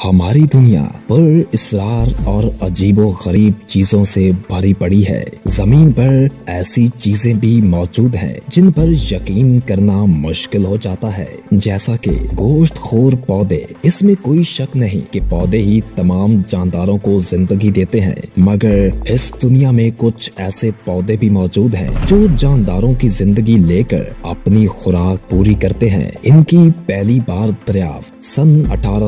हमारी दुनिया पर इसरार और अजीबो गरीब चीजों से भरी पड़ी है। जमीन पर ऐसी चीजें भी मौजूद हैं जिन पर यकीन करना मुश्किल हो जाता है, जैसा कि गोश्तखोर पौधे। इसमें कोई शक नहीं कि पौधे ही तमाम जानदारों को जिंदगी देते हैं, मगर इस दुनिया में कुछ ऐसे पौधे भी मौजूद हैं जो जानदारों की जिंदगी लेकर अपनी खुराक पूरी करते हैं। इनकी पहली बार दरियाफ्त सन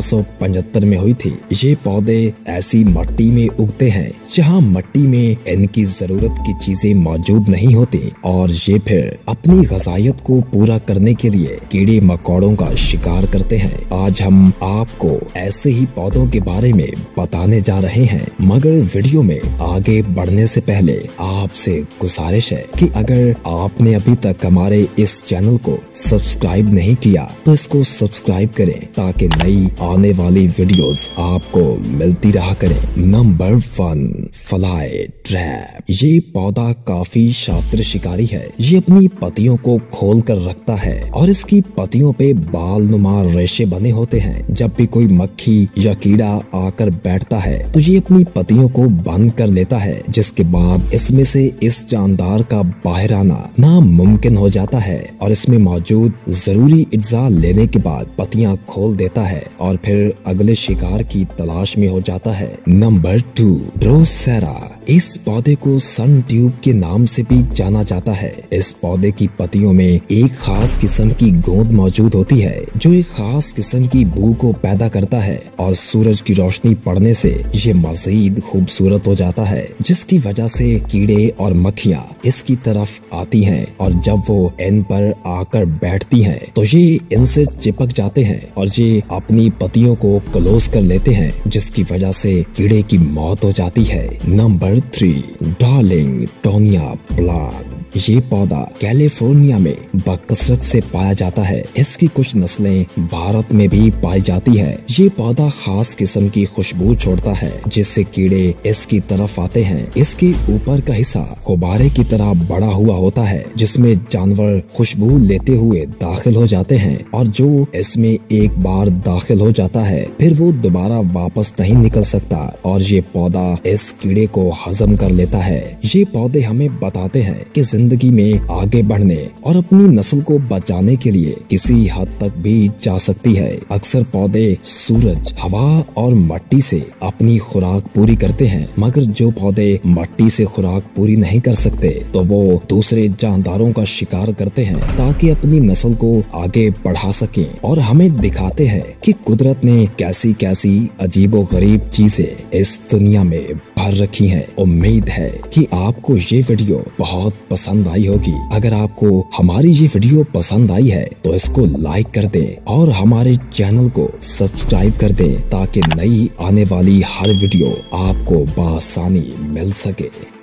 1875 में हुई थी। ये पौधे ऐसी मिट्टी में उगते हैं जहाँ मिट्टी में इनकी जरूरत की चीजें मौजूद नहीं होती और ये फिर अपनी ग़िज़ाइयत को पूरा करने के लिए कीड़े मकोड़ों का शिकार करते हैं। आज हम आपको ऐसे ही पौधों के बारे में बताने जा रहे हैं, मगर वीडियो में आगे बढ़ने से पहले आपसे गुजारिश है कि अगर आपने अभी तक हमारे इस चैनल को सब्सक्राइब नहीं किया तो इसको सब्सक्राइब करें ताकि नई आने वाली वीडियोस आपको मिलती रहा करें। Number 1, fly trap. ये पौधा काफी शातिर शिकारी है। ये अपनी पत्तियों को खोल कर रखता है और इसकी पत्तियों पे बाल नुमा रेशे बने होते हैं। जब भी कोई मक्खी या कीड़ा आकर बैठता है तो ये अपनी पत्तियों को बंद कर लेता है, जिसके बाद इसमें से इस जानदार का बाहर आना नामुमकिन हो जाता है और इसमें मौजूद जरूरी इज्जा लेने के बाद पत्तियां खोल देता है और फिर अगले शिकार की तलाश में हो जाता है। Number 2, Drosera. इस पौधे को सन ट्यूब के नाम से भी जाना जाता है। इस पौधे की पत्तियों में एक खास किस्म की गोंद मौजूद होती है जो एक खास किस्म की बू को पैदा करता है और सूरज की रोशनी पड़ने से ये मजीद खूबसूरत हो जाता है, जिसकी वजह से कीड़े और मक्खियाँ इसकी तरफ आती हैं और जब वो इन पर आकर बैठती हैं तो ये इनसे चिपक जाते हैं और ये अपनी पत्तियों को क्लोज कर लेते हैं, जिसकी वजह से कीड़े की मौत हो जाती है। Number 3, Darlingtonia plant. ये पौधा कैलिफोर्निया में बकसरत से पाया जाता है। इसकी कुछ नस्लें भारत में भी पाई जाती है। ये पौधा खास किस्म की खुशबू छोड़ता है जिससे कीड़े इसकी तरफ आते हैं। इसके ऊपर का हिस्सा गुब्बारे की तरह बड़ा हुआ होता है जिसमें जानवर खुशबू लेते हुए दाखिल हो जाते हैं और जो इसमें एक बार दाखिल हो जाता है फिर वो दोबारा वापस नहीं निकल सकता और ये पौधा इस कीड़े को हजम कर लेता है। ये पौधे हमें बताते हैं कि जिंदगी में आगे बढ़ने और अपनी नस्ल को बचाने के लिए किसी हद तक भी जा सकती है। अक्सर पौधे सूरज, हवा और मिट्टी से अपनी खुराक पूरी करते हैं, मगर जो पौधे मिट्टी से खुराक पूरी नहीं कर सकते तो वो दूसरे जानदारों का शिकार करते हैं ताकि अपनी नस्ल को आगे बढ़ा सकें और हमें दिखाते हैं कि कुदरत ने कैसी कैसी अजीबो गरीब चीजें इस दुनिया में भर रखी हैं। उम्मीद है कि आपको ये वीडियो बहुत पसंद आई होगी। अगर आपको हमारी ये वीडियो पसंद आई है तो इसको लाइक कर दें और हमारे चैनल को सब्सक्राइब कर दें ताकि नई आने वाली हर वीडियो आपको बआसानी मिल सके।